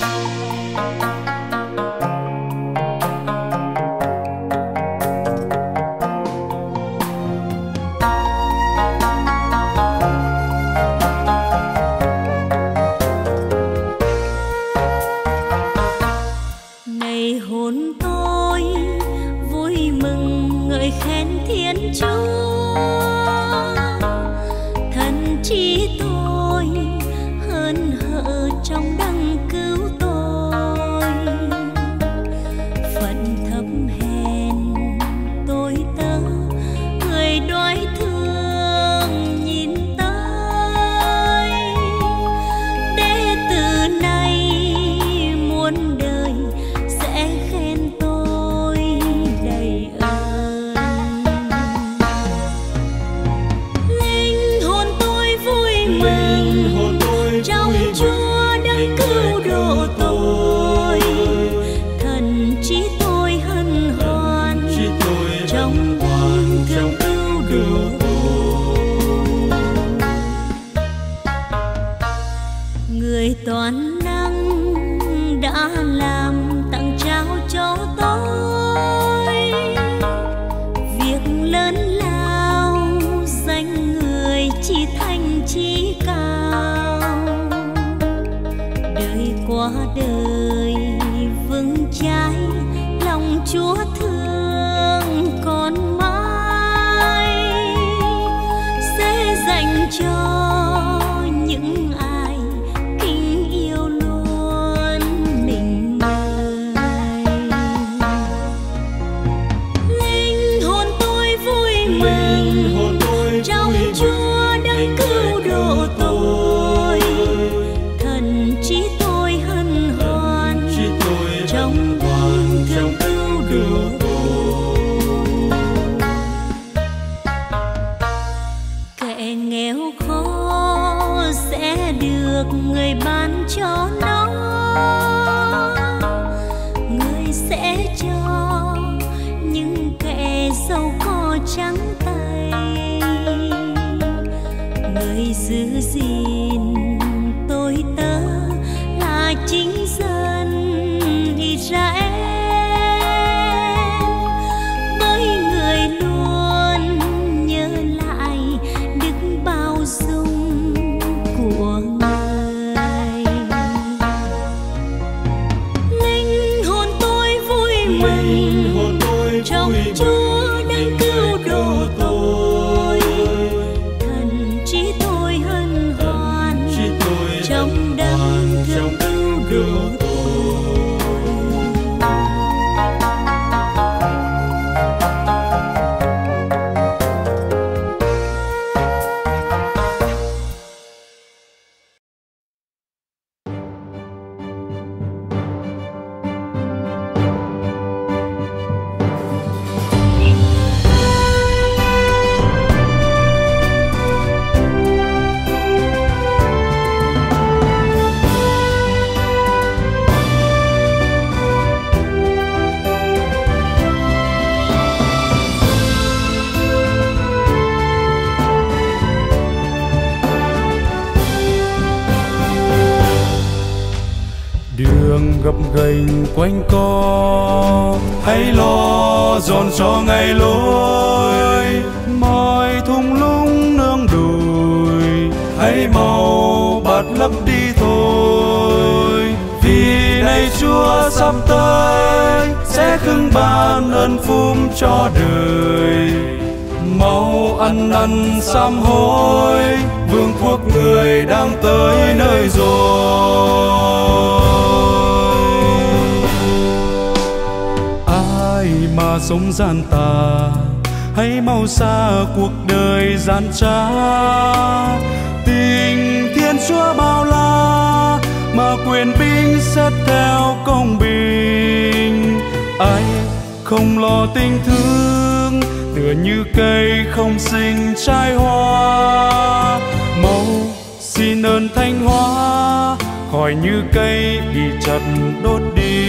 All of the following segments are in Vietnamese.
gập ghềnh quanh co, hãy lo dọn cho ngày lối. Mọi thung lũng nương đùi, hãy mau bạt lấp đi thôi. Vì này Chúa sắp tới, sẽ khưng ban ơn phúc cho đời. Mau ăn năn sám hối, vương quốc người đang tới nơi rồi. Ai mà sống gian tà, hãy mau xa cuộc đời gian trá. Tình Thiên Chúa bao la, mà quyền binh xét theo công bình. Ai không lo tình thương, tựa như cây không sinh trái hoa. Mau xin ơn thanh hóa, khỏi như cây bị chặt đốt đi.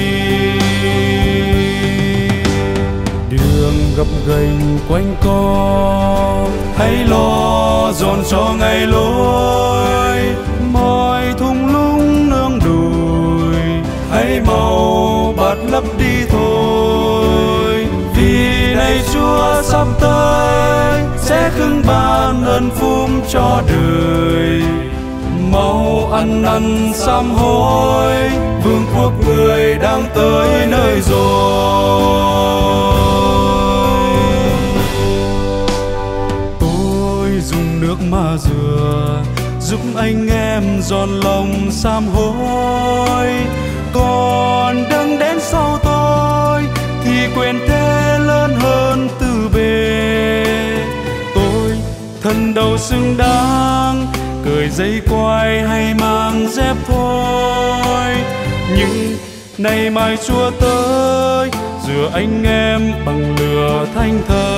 Đường gập ghềnh quanh co, hãy lo dọn cho ngày lối. Mọi thung lũng nương đùi, hãy mau bạt lấp đi thôi. Vì này Chúa sắp tới sẽ khưng ban ơn phúc cho đời. Mau ăn năn sám hối, vương quốc người đang tới nơi rồi. Tôi dùng nước mà rửa, giúp anh em dọn lòng sám hối. Còn đừng đến sau tôi thì quyền thế lớn hơn từ bề. Tôi thân đâu xứng đáng cởi dây quai hay mang dép thôi, nhưng nay mai Chúa tới rửa anh em bằng lửa thanh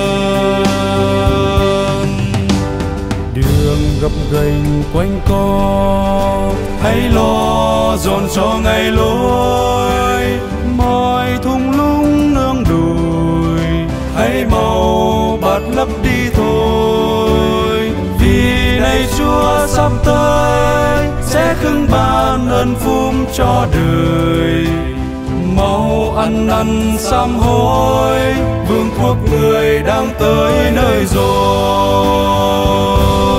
thân. Đường gập ghềnh quanh co, hãy lo dọn cho ngày lối. Mọi thung lũng nương đùi, hãy mau bạt lấp đi thôi. Vì này Chúa sắp tới sẽ khưng ban ơn phúc cho đời. Mau ăn năn sám hối, vương quốc người đang tới nơi rồi.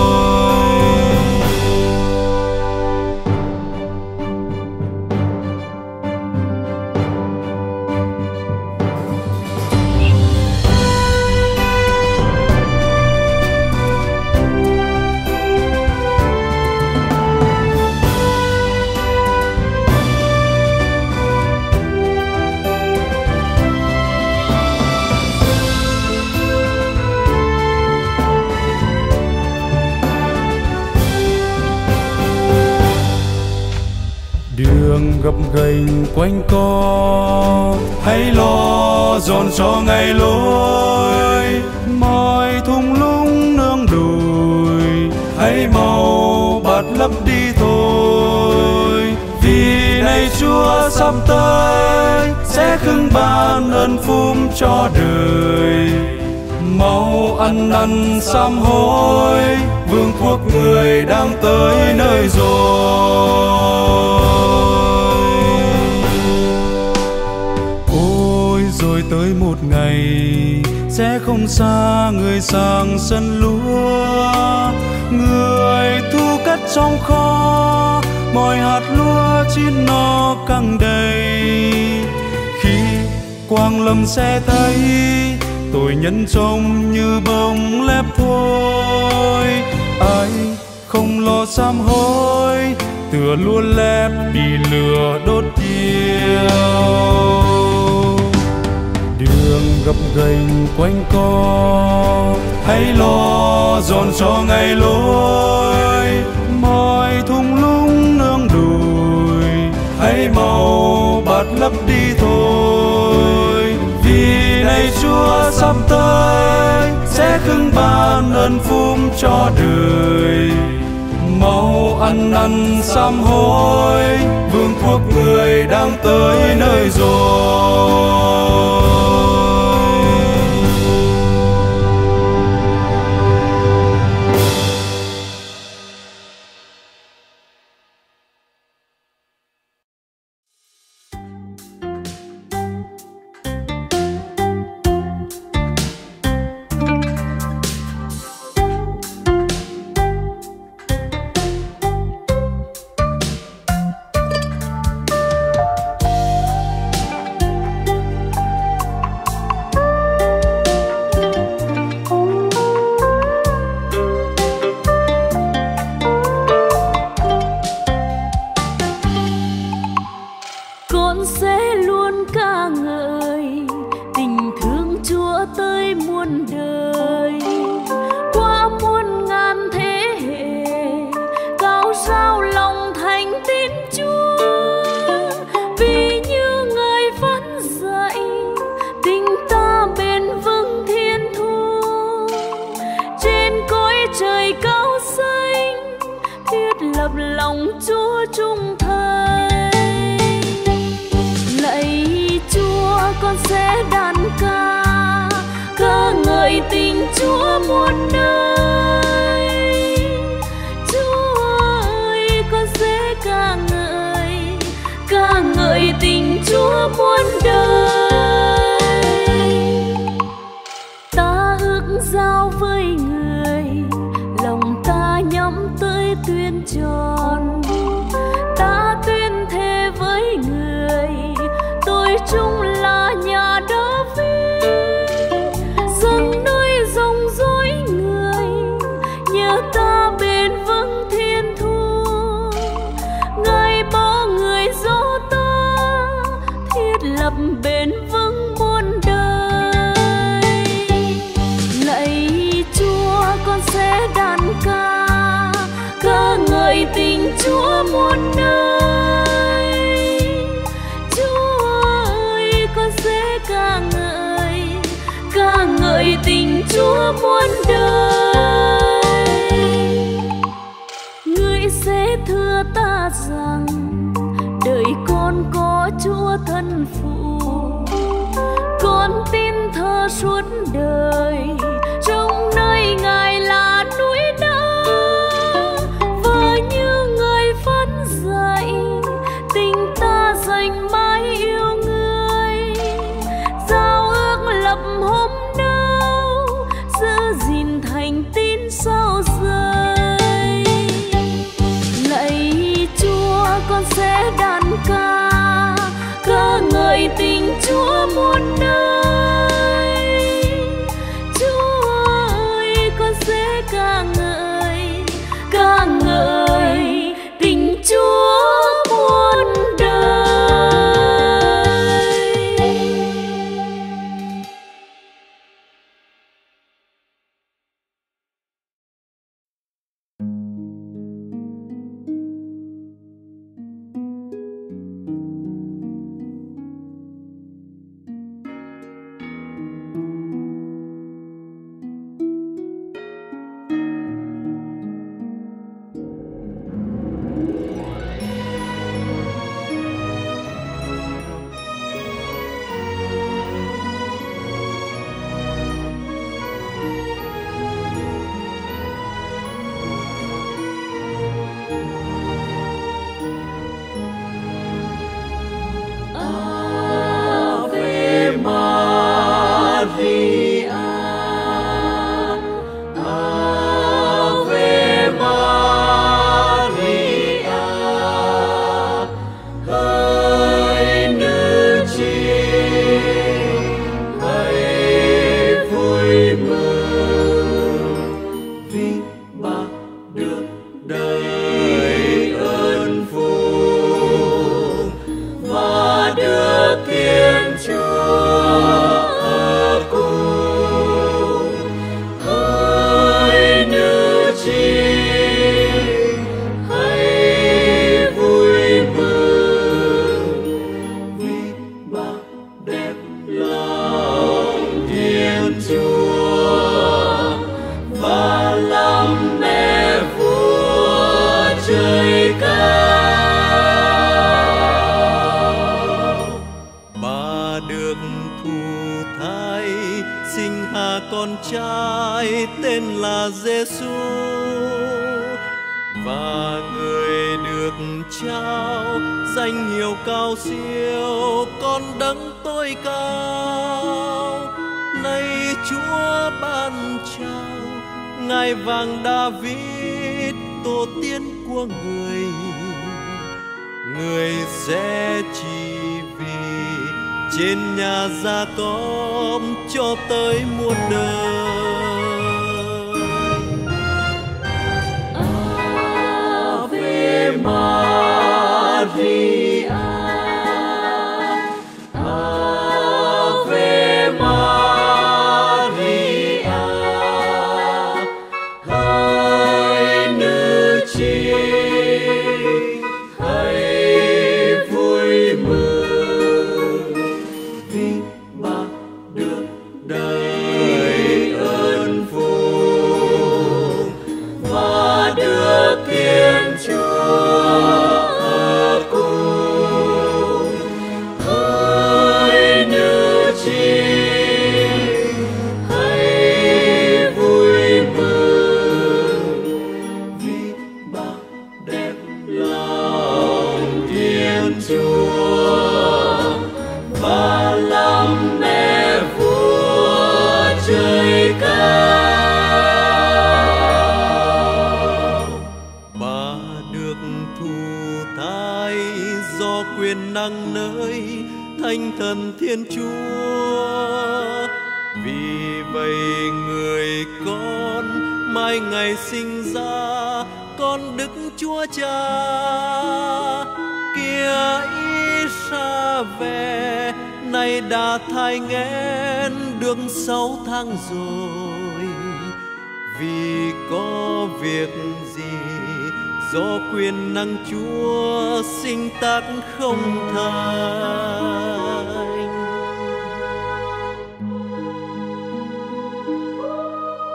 Đường gập ghềnh quanh co, hãy lo dọn cho ngày lối. Mọi thung lũng nương đùi, hãy mau bạt lấp đi thôi. Vì này Chúa sắp tới sẽ khưng ban ơn phúc cho đời. Mau ăn năn sám hối, vương quốc người đang tới nơi rồi. Ôi rồi tới một ngày sẽ không xa người sang sân lúa. Người thu cất trong kho, mọi hạt lúa chín no căng đầy. Khi quang lâm sẽ thấy tội nhân trông như bông lép thôi. Ai không lo sám hối, tựa lúa lép bị lửa đốt thiêu. Đường gập ghềnh quanh co, hãy lo dọn cho ngày lối. Mọi thung lũng nương đùi, hãy mau bạt lấp đi thôi. Vì này Chúa sắp tới sẽ khưng ban ơn phúc cho đời. Mau ăn năn sám hối, vương quốc người đang tới nơi rồi. Tình Chúa muôn đời. Người sẽ thưa ta rằng đời con có Chúa thân phụ, con tin thờ suốt đời trong nơi Ngài là núi đá. Và như người phấn dạy, tình ta dành mãi yêu người, giao ước lập hôm nào, giữ gìn thành tín sau rơi. Lạy Chúa, con sẽ đàn ca ngợi tình Chúa muôn nơi. Chúa ơi, con sẽ ca ngợi tình Chúa muôn đời. con trai tên là Giêsu, và người được trao danh hiệu cao siêu con đấng tối cao. Này Chúa ban trao ngài vàng David, tổ tiên của người sẽ chỉ vì trên nhà Gia-cốp cho tới muôn đời. Ave Maria, Ave Maria, hỡi nữ chi hãy vui mừng, vì bạn được đầy ơn phúc và được Thiên Chúa ở cùng. Hỡi nữ chi hãy vui mừng, vì bạn đẹp lòng Thiên Chúa và làm mẹ vua trời cao. Bà được thụ thai do quyền năng nơi Thánh Thần Thiên Chúa, vì vậy người con mai ngày sinh ra con Đức Chúa Cha kia Isa về, nay đã thai nghén được 6 tháng rồi. Vì có việc gì do quyền năng Chúa sinh tác không thành.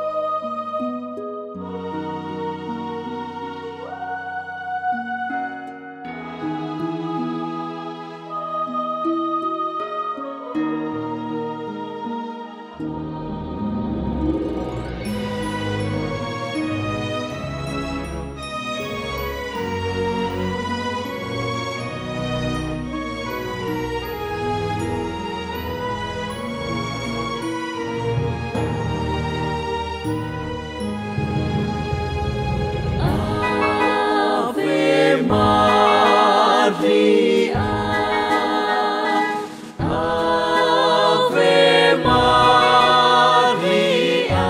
Maria, Ave Maria,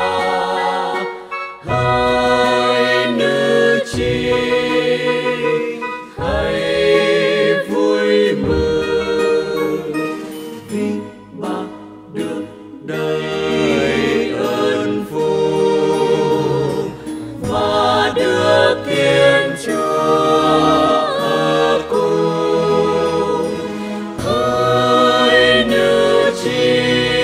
hỡi nữ chi hãy vui mừng vì bạn được đầy ơn phúc và được Thiên Chúa ở cùng. Hỡi nữ chi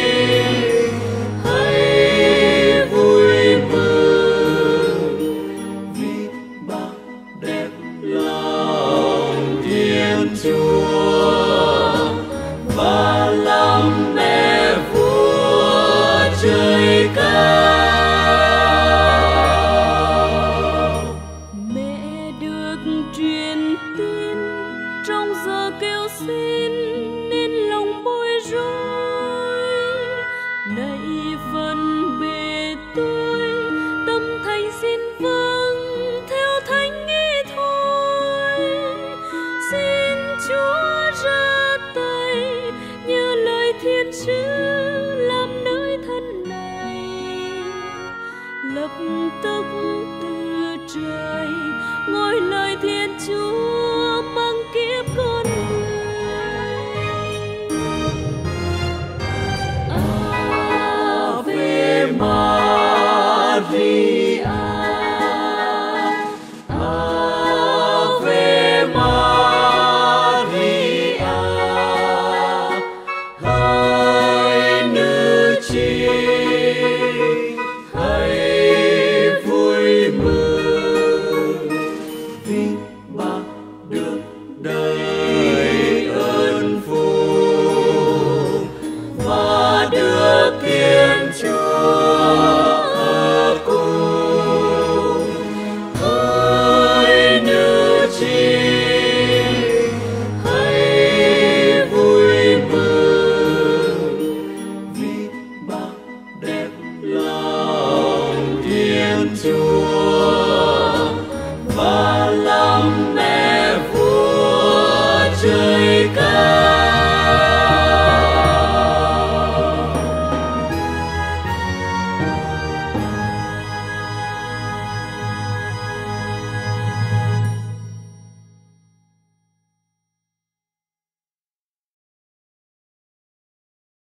hãy vui mừng vì bạn đẹp lòng Thiên Chúa và làm mẹ vua trời cao. Mẹ được truyền tin trong giờ kêu xin nên lòng bối rối. Này phần bề tôi tâm thành xin vâng theo thánh ý thôi. Xin Chúa ra tay như lời Thiên sứ làm nơi thân này lập tức